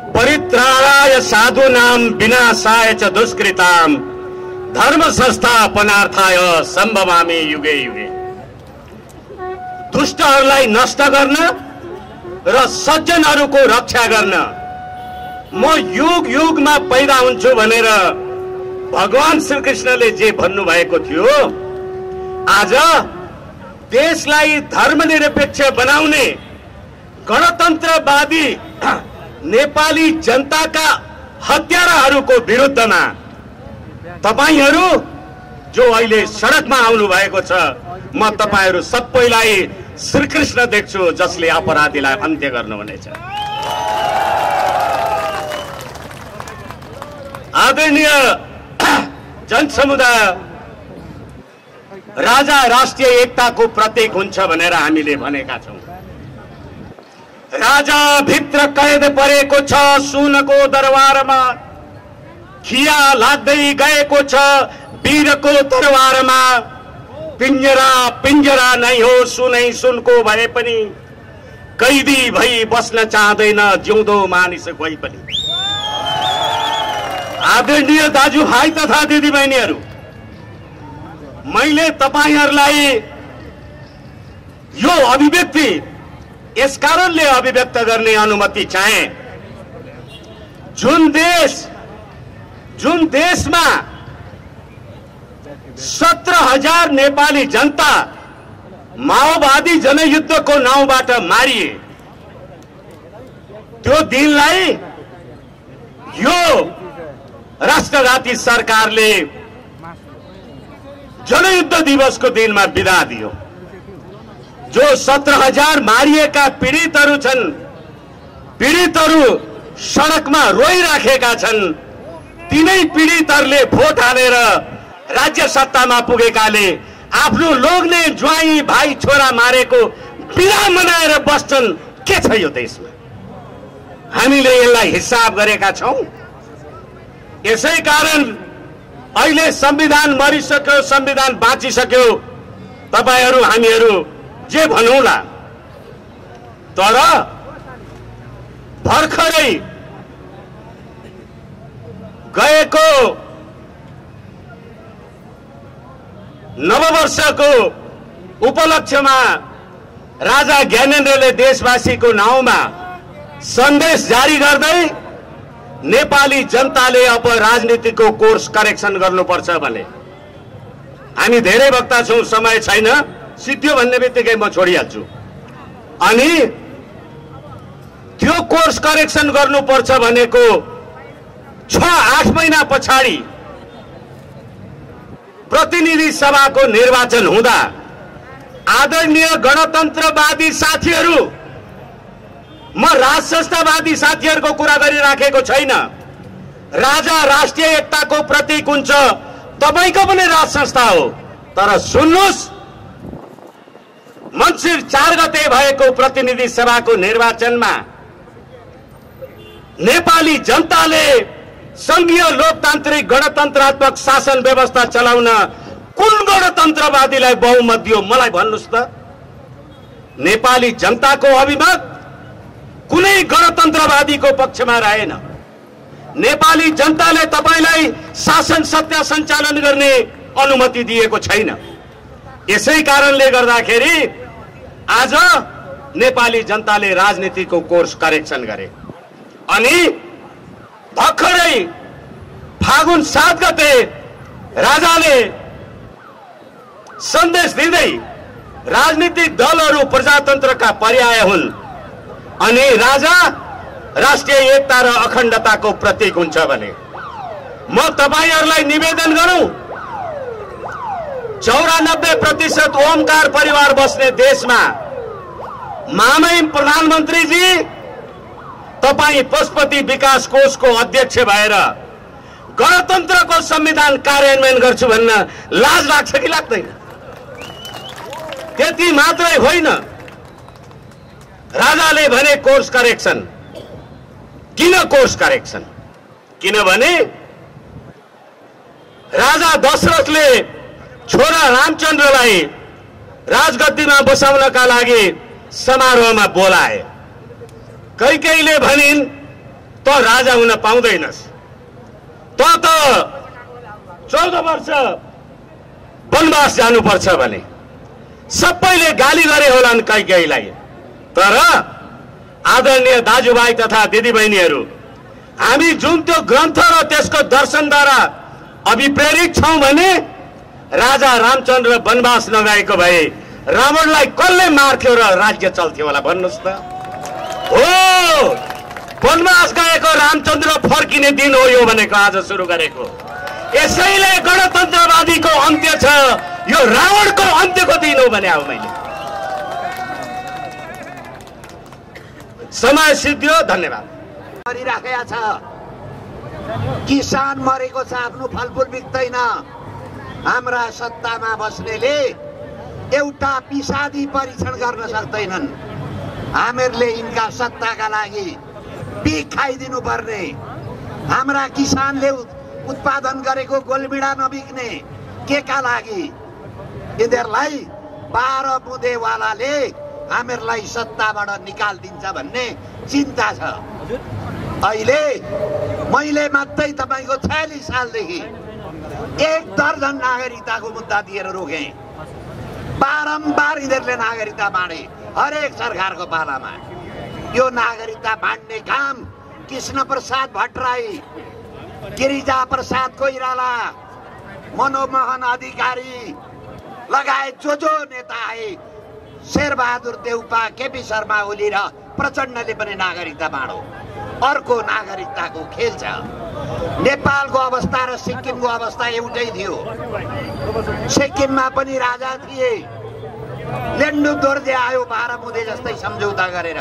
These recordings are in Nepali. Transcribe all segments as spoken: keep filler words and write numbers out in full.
परित्राणाय साधूनां विनाशाय च दुष्कृतां धर्म संस्थापनार्थाय सम्भवामि युगे युगे। दुष्टहरूलाई नष्ट गर्न र सज्जनहरूको रक्षा गर्न म युग युगमा पैदा हुन्छु भनेर भगवान श्रीकृष्णले जे भन्नुभएको थियो, आज देशलाई धर्मनिरपेक्ष बनाउने गणतन्त्रवादी नेपाली जनताका हत्याराहरूको विरुद्धमा तपाईहरू जो अहिले सडकमा आउनु भएको छ, म तपाईहरू सबैलाई श्रीकृष्ण देख्छु जसले अपराधीलाई अन्त्य गर्नुहुनेछ। आदरणीय जनसमुदाय, राजा राष्ट्रिय एकताको प्रतीक हुन्छ भनेर हामीले भनेका छौं। राजा भित्र कैद परेको छ सुनको दरबारमा, खिया लाग्दै गएको छ वीरको तरवारमा। पिंजरा पिंजरा नै हो सुनै सुनको भए पनि, कैदी भई बस्न चाहदैन जिउँदो मानिस कोही पनि। आदरणीय दाजुभाइ तथा दिदीबहिनीहरू, मैले तपाईहरूलाई यो अभिव्यक्ति यस कारणले अभिव्यक्त गर्ने अनुमति चाहे, जुन देश जुन देशमा सत्र हजार नेपाली जनता माओवादी जनयुद्धको नाउँबाट मारिए, त्यो दिनलाई यो राष्ट्रघाती सरकारले जनयुद्ध दिवसको दिनमा बिदा दियो। जो सत्र हजार मारिएका पीडितहरू छन्, पीडितहरू सडकमा रोइराखेका छन्, तिनै पीडितहरूले भोट हालेर राज्य सत्तामा पुगेकाले आफ्नो लोग्ने ज्वाइँ भाइ छोरा मारेको बिदा मनाएर बस्छन्। के छ यो देशमा? हामीले यसलाई हिसाब गरेका छौं। यसै कारण अहिले संविधान मरिसक्यो, संविधान बाँचिसक्यो, तपाईहरू हामीहरू जे भनौला, तर भर्खरै गएको नववर्षको उपलक्ष्यमा राजा ज्ञानेन्द्रले देशवासीको नाउँमा सन्देश जारी गर्दै नेपाली जनताले अब राजनीतिको कोर्स करेक्सन गर्नुपर्छ भने, हामी धेरै वक्ता छौं, समय छैन, सिद्धियो भन्ने बित्तिकै म छोडिहाल्छु। अनि त्यो कोर्स करेक्सन गर्नुपर्छ भनेको छ आठ महिना पछाडि प्रतिनिधि सभाको निर्वाचन हुँदा आदरणीय गणतन्त्रवादी साथीहरू, म राज संस्थावादी साथीहरूको कुरा गरिराखेको छैन, राजा राष्ट्रिय एकताको प्रतीक हुन्छ, तपाईको पनि राज संस्था हो। तर सुन्नुस्, मङ्सिर चार गते भएको प्रतिनिधि सभाको निर्वाचनमा नेपाली जनताले संघीय लोकतान्त्रिक गणतन्त्रात्मक शासन व्यवस्था चलाउन कुन गणतन्त्रवादीलाई बहुमत दियो? मलाई भन्नुस् त। नेपाली जनताको अभिमत कुनै गणतन्त्रवादीको पक्षमा रहेन। नेपाली जनताले तपाईलाई शासन सत्ता सञ्चालन गर्ने अनुमति दिएको छैन। यसै कारणले गर्दाखेरि आज नेपाली जनताले राजनीतिको कोर्स करेक्सन गरे। अनि भर्खरै फागुन सात गते राजाले सन्देश दिँदै राजनीतिक दलहरू प्रजातन्त्रका पर्याय हुन् अनि राजा राष्ट्रिय एकता र अखण्डताको प्रतीक हुन्छ भने म तपाईहरूलाई निवेदन गरौं, चौरानब्बे प्रतिशत ओमकार परिवार बस्ने देशमा महामहिम प्रधानमन्त्रीजी तपाई पशुपति विकास कोषको अध्यक्ष भएर गणतन्त्रको संविधान कार्यान्वयन गर्छु भन्न लाज लाग्छ कि लाग्दैन? त्यति मात्रै होइन, राजाले भने कोर्स करेक्सन। किन कोर्स करेक्सन? किनभने राजा दशरथले छोरा रामचन्द्रलाई राजगद्दीमा बसाउनका लागि समारोहमा बोलाए। कैकेयीले भनिन् त राजा हुन पाउँदैनस्। त त चौध वर्ष वनवास जानुपर्छ भने सबैले गाली गरे होलान् कैकेयीलाई। तर आदरणीय दाजुभाइ तथा दिदीबहिनीहरू, हामी जुन त्यो ग्रन्थ र त्यसको दर्शनद्वारा अभिप्रेरित छौं भने राजा रामचन्द्र वनवास नगएको भए रावणलाई कसले मार्थ्यो र राज्य चल्थ्यो होला भन्नुस् त? हो, वनवास गएको रामचन्द्र फर्किने दिन हो यो भनेको आज सुरु गरेको। यसैले गणतन्त्रवादीको अन्त्य छ, यो रावणको अन्त्यको दिन हो भने आऊ मैले। समय सिद्धियो, धन्यवाद। गरिराखेका छ, किसान मरेको छ, आफ्नो फलफुल बिक्दैन। हाम्रा सत्तामा बस्नेले एउटा पिसादी परीक्षण गर्न सक्दैनन्। हामीहरूले यिनका सत्ताका लागि पिक खाइदिनु पर्ने। हाम्रा किसानले उत्पादन गरेको गोलबिडा नबिक्ने के का लागि? यिनीहरूलाई बाह्र बुँदेवालाले हामीहरूलाई सत्ताबाट निकालिदिन्छ भन्ने चिन्ता छ। अहिले मैले मात्रै तपाईको छयालिस सालदेखि एक दर्जन नागरिकताको मुद्दा दिएर रोके। बारम्बार यिनीहरूले नागरिकता बाँडे हरेक सरकारको पालामा। यो नागरिकता बाँड्ने काम कृष्ण प्रसाद भट्टराई, गिरिजा प्रसाद कोइराला, मनोमोहन अधिकारी लगायत जो जो नेता आए, शेरबहादुर देउपा, केपी शर्मा ओली र प्रचण्डले पनि नागरिकता बाँडो। अर्को नागरिकताको खेल छ। नेपालको अवस्था र सिक्किमको अवस्था एउटै थियो। सिक्किममा पनि राजा थिए, लेन्डु दोर्जे आयो बाह्र बुँदे जस्तै सम्झौता गरेर।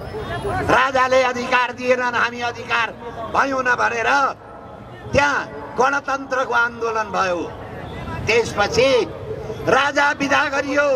राजाले अधिकार दिएनन्, हामी अधिकार भयौँ न भनेर त्यहाँ गणतन्त्रको आन्दोलन भयो। त्यसपछि राजा विदा गरियो।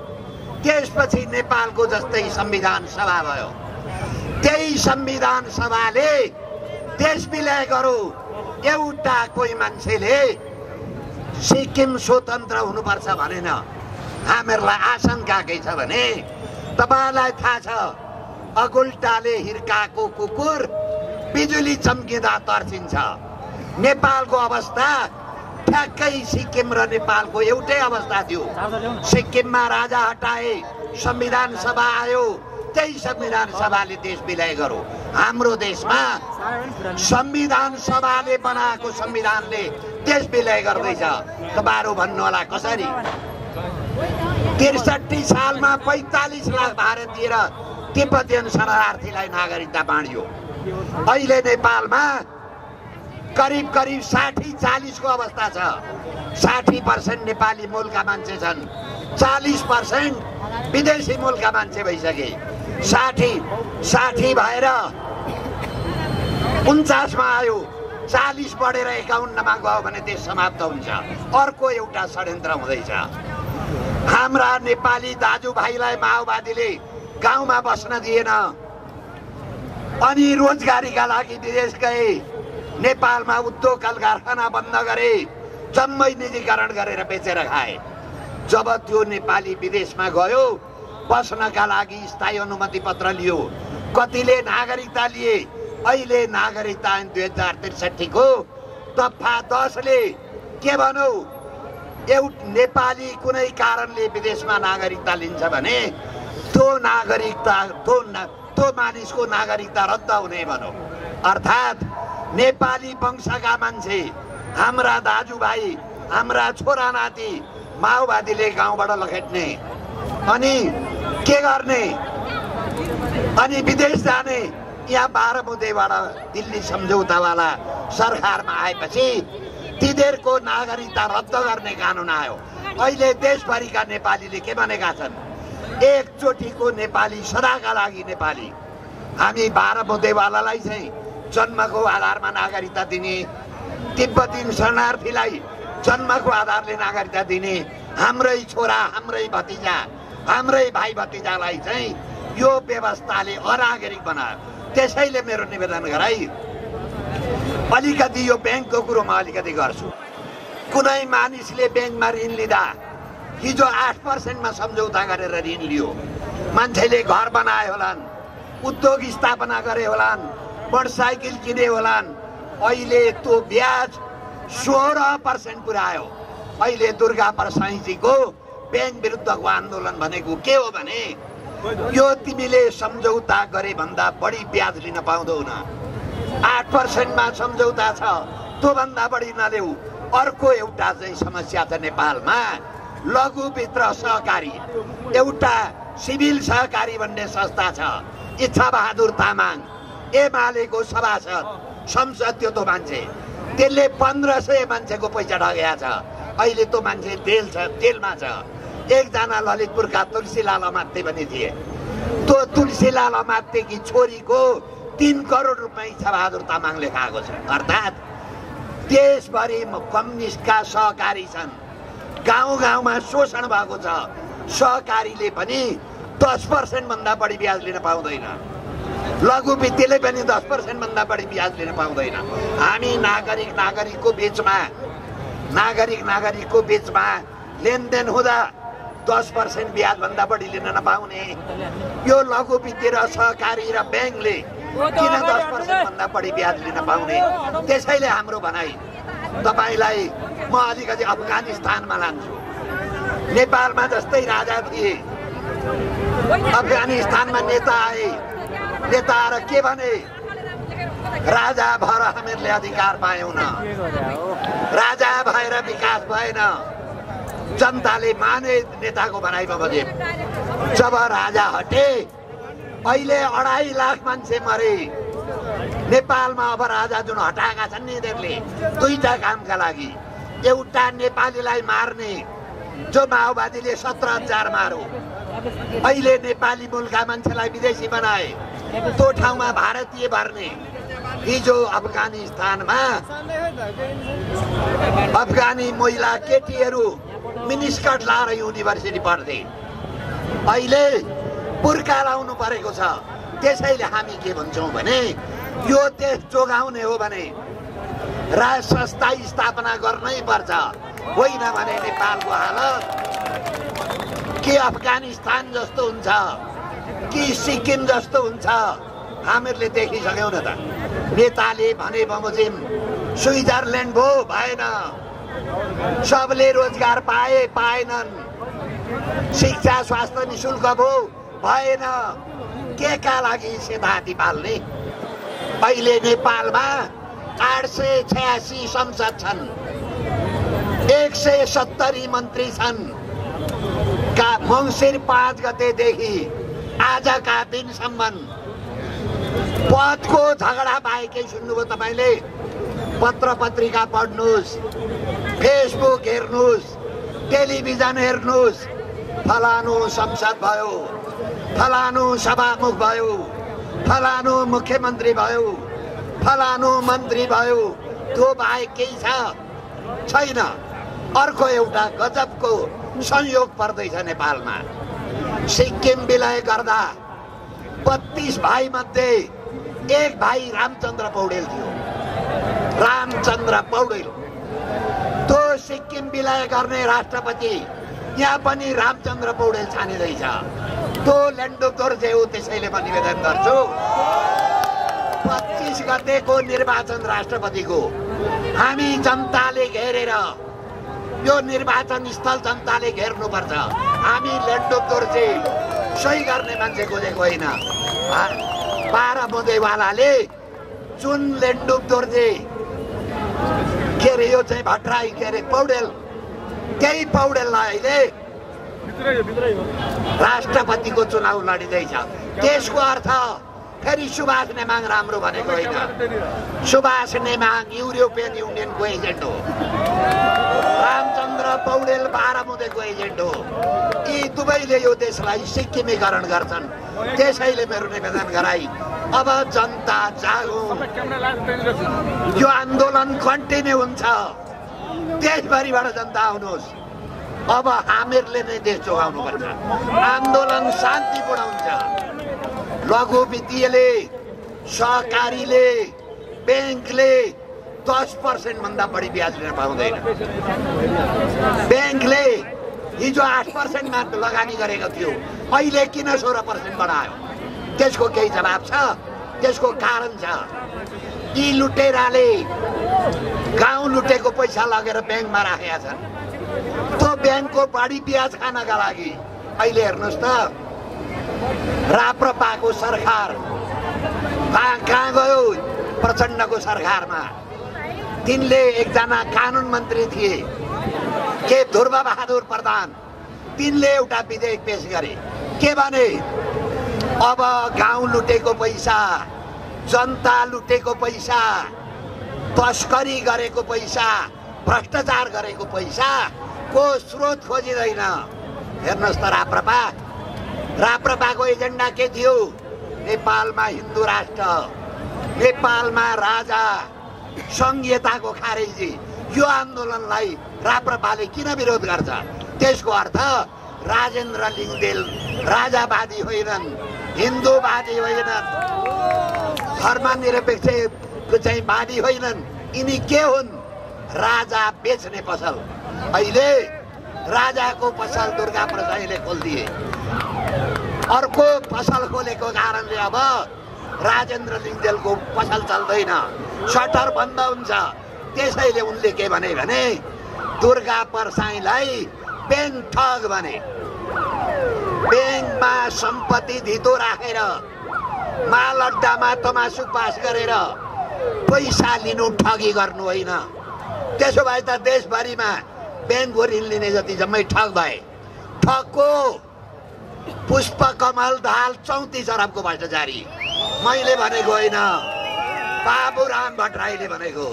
त्यसपछि नेपालको जस्तै संविधान सभा भयो। त्यही संविधान सभाले देश विलय गरौँ, एउटा कोही मान्छेले सिक्किम स्वतन्त्र हुनुपर्छ भनेन। हामीहरूलाई आशंका के छ भने तपाईलाई थाहा छ, अगुल्टाले हिर्काएको कुकुर बिजुली चम्किँदा तर्सिन्छ। नेपालको अवस्था ठ्याक्कै सिक्किम र नेपालको एउटै अवस्था थियो। सिक्किममा राजा हटाए, संविधान सभा आयो, त्यही संविधान सभाले देश विलय गरौँ। हाम्रो देशमा संविधान सभाले बनाएको संविधानले देश विलय गर्दैछ। तपाईहरु भन्नु होला कसरी? त्रिसठी सालमा पैंतालीस लाख भारतीय र तिब्बतीयन शरणार्थीलाई नागरिकता बाँडियो। अहिले नेपालमा करिब करिब साठी चालीस को अवस्था छ। साठी पर्सेंट नेपाली मूलका मान्छे छन्, चालीस पर्सेंट विदेशी मूलका मान्छे भइसके। साठी साठी भएर उन्चासमा आयो, चालीस बढेर एकाउन्नमा गयो भने देश समाप्त हुन्छ। अर्को एउटा षड्यन्त्र हुँदैछ। हाम्रा नेपाली दाजुभाइलाई माओवादीले गाउँमा बस्न दिएन, अनि रोजगारीका लागि विदेश गए। नेपालमा उद्योग कल कारखाना बन्द गरे, जम्मै निजीकरण गरेर बेचेर खाए। जब त्यो नेपाली विदेशमा गयो, बस्नका लागि स्थायी अनुमति पत्र लियो, कतिले नागरिकता लिए। अहिले नागरिकता ऐन दुई हजार त्रिसठी को दफा दसले के भनौ, एउटा नेपाली कुनै कारणले विदेशमा नागरिकता लिन्छ भने त्यो नागरिकता त्यो त्यो मानिसको नागरिकता रद्द हुने भनौ। अर्थात् नेपाली वंशका मान्छे, हाम्रा दाजुभाइ, हाम्रा छोरा नाति माओवादीले गाउँबाट लखेट्ने, अनि के गर्ने, अनि विदेश जाने। यहाँ बाह्र बुँदेबाट दिल्ली सम्झौतावाला सरकारमा आएपछि तिनीहरूको नागरिकता रद्द गर्ने कानुन आयो। अहिले देशभरिका नेपालीले के भनेका छन्? एकचोटिको नेपाली, सदाका लागि नेपाली। हामी बाह्र बुँदेवालालाई चाहिँ जन्मको आधारमा नागरिकता दिने, तिब्बती शरणार्थीलाई जन्मको आधारले नागरिकता दिने, हाम्रै छोरा, हाम्रै भतिजा, हाम्रै भाइ भतिजालाई चाहिँ यो व्यवस्थाले अनागरिक बनायो। त्यसैले मेरो निवेदन गराई, अलिकति यो ब्याङ्कको कुरो म अलिकति गर्छु। कुनै मानिसले ब्याङ्कमा ऋण लिँदा हिजो आठ पर्सेन्टमा सम्झौता गरेर ऋण लियो। मान्छेले घर बनाए होलान्, उद्योग स्थापना गरे होलान्, मोटरसाइकल किने होलान्, अहिले त्यो ब्याज सोह्र पर्सेन्ट पुर्यायो। अहिले दुर्गा प्रसाईजीको ब्याङ्क विरुद्धको आन्दोलन भनेको के हो भने यो तिमीले सम्झौता गरे भन्दा बढी ब्याज लिन पाउँदैन। आठ पर्सेन्टमा सम्झौता छ, त्यो भन्दा बढी नदेऊ। अर्को एउटा चाहिँ समस्या छ नेपालमा, लघुवित्त सहकारी, एउटा सिभिल सहकारी भन्ने संस्था छ, इच्छा बहादुर तामाङ एमालेको सभासद संसदीय त्यो मान्छे, त्यसले पन्ध्र सय मान्छेको पैसा ठगेको छ। अहिले त्यो मान्छे जेल छ, जेलमा छ। एकजना ललितपुरका तुलसीलाल अमात्य पनि थिए। त्यो तुलसीलाल अमात्यकी छोरीको तीन करोड रुपियाँ इच्छा बहादुर तामाङले खाएको छ। अर्थात् देशभरि कम्युनिस्टका सहकारी छन्, गाउँ गाउँमा शोषण भएको छ। सहकारीले पनि दस पर्सेन्ट भन्दा बढी ब्याज लिन पाउँदैन, लघु वित्तले पनि दस पर्सेन्ट भन्दा बढी ब्याज लिन पाउँदैन। हामी नागरिक नागरिकको बीचमा नागरिक नागरिकको बीचमा लेनदेन हुँदा दस पर्सेन्ट ब्याज भन्दा बढी लिन नपाउने, यो लघु वित्त र सहकारी र ब्याङ्कले किन दस पर्सेन्ट भन्दा बढी ब्याज लिन पाउने? त्यसैले हाम्रो भनाइ तपाईलाई म अलिकति अफगानिस्तानमा लान्छु। नेपालमा जस्तै राजा थिए, अफगानिस्तानमा नेता आए, नेता आएर के भने राजा भएर हामीहरूले अधिकार पायौँ न, राजा भएर विकास भएन। जनताले माने नेताको भनाइमा बजे। जब राजा हटे अहिले अढाई लाख मान्छे मरे नेपालमा। अब राजा जुन हटाएका छन् नि यिनीहरूले दुईटा कामका लागि, एउटा नेपालीलाई मार्ने, जो माओवादीले सत्र हजार मारो, अहिले नेपाली मूलका मान्छेलाई विदेशी बनाए, त्यो ठाउँमा भारतीय भर्ने। हिजो अफगानिस्तानमा अफगानी महिला केटीहरू मिनिस्कर्ट लाएर युनिभर्सिटी पढ्थे, अहिले बुर्का लाउनु परेको छ। त्यसैले हामी के भन्छौँ भने यो देश जोगाउने हो भने राज संस्था स्थापना गर्नै पर्छ, होइन भने नेपालको हालत के अफगानिस्तान जस्तो हुन्छ कि सिक्किम जस्तो हुन्छ हामीहरूले देखिसक्यौँ न त। नेताले भने बमोजिम स्विजरल्यान्ड भो भएन, सबले रोजगार पाए पाएनन्, शिक्षा स्वास्थ्य निशुल्क भो भएन, के का लागि सेताहाती पाल्ने? अहिले नेपालमा आठ सय छयासी संसद छन्, एक सय सत्तरी मन्त्री छन्। का मङ्सिर पाँच गतेदेखि आजका दिनसम्म पदको झगडा बाहेकै सुन्नुभयो तपाईँले? पत्र पत्रिका पढ्नुहोस्, फेसबुक हेर्नुहोस्, टेलिभिजन हेर्नुहोस्, फलानु संसद भयो, फलानु सभामुख भयो, फलानु मुख्यमन्त्री भयो, फलानु मन्त्री भयो, त्यो बाहेक केही छ छैन। अर्को एउटा गजबको संयोग पर्दैछ नेपालमा। सिक्किम विलय गर्दा बत्तीस भाइ मध्ये एक भाइ रामचन्द्र पौडेल थियो, रामचन्द्र पौडेल। त्यो सिक्किम विलय गर्ने राष्ट्रपति यहाँ पनि रामचन्द्र पौडेल छानिँदैछ। त्यो लेन्डो दोर्जे हो। त्यसैले म निवेदन गर्छु, पच्चिस गतेको निर्वाचन राष्ट्रपतिको हामी जनताले घेरेर, यो निर्वाचन स्थल जनताले घेर्नुपर्छ। हामी लेन्डो दोर्जे सही गर्ने मान्छे खोजेको होइन। बाह्र बुँदेवालाले जुन लेन्डुप दोर्जे के अरे यो चाहिँ भट्टराई के अरे पौडेल, त्यही पौडेललाई अहिले राष्ट्रपतिको चुनाव लडिँदैछ। त्यसको अर्थ फेरि सुभाष नेमाङ राम्रो भनेको होइन। सुभाष नेमाङ युरोपियन युनियनको एजेन्ट हो, रामचन्द्र पौडेल बाह्रमुदेको एजेन्ट हो। यी दुवैले यो देशलाई सिक्किमीकरण गर्छन्। त्यसैले मेरो निवेदन गराई, अब जनता जागौँ, यो आन्दोलन कन्टिन्यू हुन्छ, देशभरिबाट जनता आउनुहोस्। अब हामीहरूले नै देश जोगाउनु पर्छ। आन्दोलन शान्तिपूर्ण हुन्छ। लघु वित्तीयले, सहकारीले, ब्याङ्कले दस पर्सेन्ट भन्दा बढी ब्याज लिन पाउँदैन। ब्याङ्कले हिजो आठ पर्सेन्टमा लगानी गरेको थियो, अहिले किन सोह्र पर्सेन्ट बढायो? त्यसको केही जवाब छ? त्यसको कारण छ यी लुटेराले गाउँ लुटेको पैसा लगेर ब्याङ्कमा राखेका छन्। त्यो ब्याङ्कको बढी ब्याज खानका लागि अहिले हेर्नुहोस् त राप्रपाको सरकार कहाँ कहाँ गयो? प्रचण्डको सरकारमा तिनले एकजना कानुन मन्त्री थिए के ध्रुव बहादुर प्रधान, तिनले एउटा विधेयक पेश गरे। के भने अब गाउँ लुटेको पैसा, जनता लुटेको पैसा, तस्करी गरेको पैसा, भ्रष्टाचार गरेको पैसा को स्रोत खोजिँदैन। हेर्नुहोस् त राप्रपा राप्रपाको एजेन्डा के थियो? नेपालमा हिन्दू राष्ट्र, नेपालमा राजा, संघीयताको खारेजी। यो आन्दोलनलाई राप्रपाले किन विरोध गर्छ? त्यसको अर्थ राजेन्द्र लिङ्गदेल राजावादी होइनन्, हिन्दूवादी होइनन्, धर्मनिरपेक्ष चाहिँ वादी होइनन्। यिनी के हुन्? राजा बेच्ने पसल। अहिले राजाको पसल दुर्गा प्रसाईले खोलिदिए, अर्को पसल खोलेको कारणले अब राजेन्द्र लिङ्गदेलको पसल चल्दैन, सटर बन्द हुन्छ। त्यसैले उनले के भने भने दुर्गा प्रसाईलाई ब्याङ्क ठग भने, ब्याङ्कमा सम्पत्ति धितो राखेर माल अड्डामा तमासु पास गरेर पैसा लिनु ठगी गर्नु होइन। त्यसो भए त देशभरिमा ब्याङ्कको ऋण लिने जति जम्मै ठग भए। ठगको पुष्प कमल दाहाल चौतिस अरबको भ्रष्टाचारी मैले भनेको होइन, बाबुराम भट्टराईले भनेको।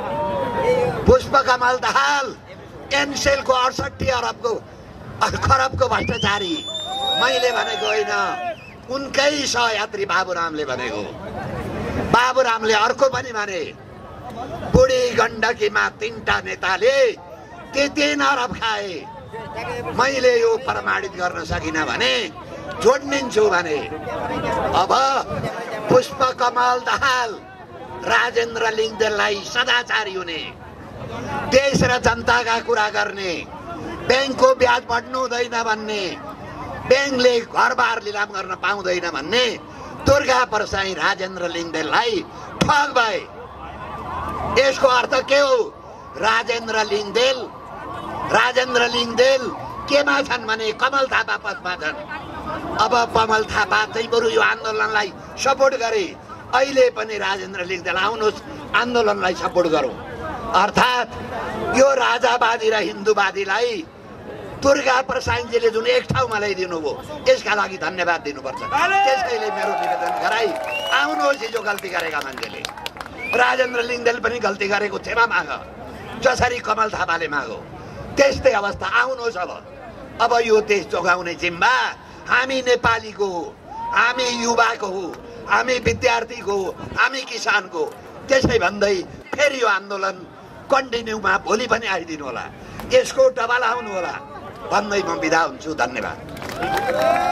पुष्प कमल दाहाल एनसेलको अडसठी अरबको खरबको भ्रष्टाचारी मैले भनेको होइन, उनकै सहयात्री बाबुरामले भनेको। बाबुरामले अर्को पनि भने बुढी गण्डकीमा तीनटा नेताले तीन अरब खाए। मैले यो प्रमाणित गर्न सकिनँ भने जोडिदिन्छु भने। अब पुष्प कमल दाहाल राजेन्द्र लिङ्गदेललाई सदाचारी हुने, देश र जनताका कुरा गर्ने, ब्याङ्कको ब्याज बढ्नु हुँदैन भन्ने, ब्याङ्कले घरबार लिलाम गर्न पाउँदैन भन्ने दुर्गा प्रसाई राजेन्द्र लिङ्गदेललाई ठग भए। यसको अर्थ के हो? राजेन्द्र लिङ्गदेल राजेन्द्र लिङ्गदेल केमा छन् भने कमल थापा पदमा छन्। अब कमल थापा चाहिँ बरु यो आन्दोलनलाई सपोर्ट गरे। अहिले पनि राजेन्द्र लिङ्गदेल आउनुहोस् आन्दोलनलाई सपोर्ट गरौँ। अर्थात् यो राजावादी र हिन्दूवादीलाई दुर्गा प्रसाईजीले जुन एक ठाउँमा ल्याइदिनु भयो यसका लागि धन्यवाद दिनुपर्छ। त्यसैले मेरो निवेदन गराई आउनुहोस्, हिजो गल्ती गरेका मान्छेले। राजेन्द्र लिङ्गदेल पनि गल्ती गरेको क्षमा माग, जसरी कमल थापाले मागो त्यस्तै अवस्था आउनुहोस्। अब अब यो देश जोगाउने जिम्मा हामी नेपालीको हो, हामी युवाको हो, हामी विद्यार्थीको हो, हामी किसानको। त्यसै भन्दै फेरि यो आन्दोलन कन्टिन्यूमा भोलि पनि आइदिनु होला, यसको डबल आउनु होला भन्दै म बिदा हुन्छु। धन्यवाद।